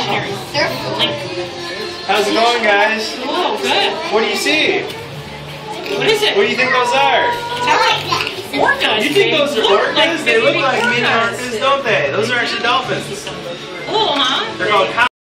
here. How's it going, guys? Oh, good. What do you see? What is it? What do you think those are? Orcas. You think those are orcas? They look like mini orcas. orcas, don't they? Those are actually dolphins. Cool, huh? They're called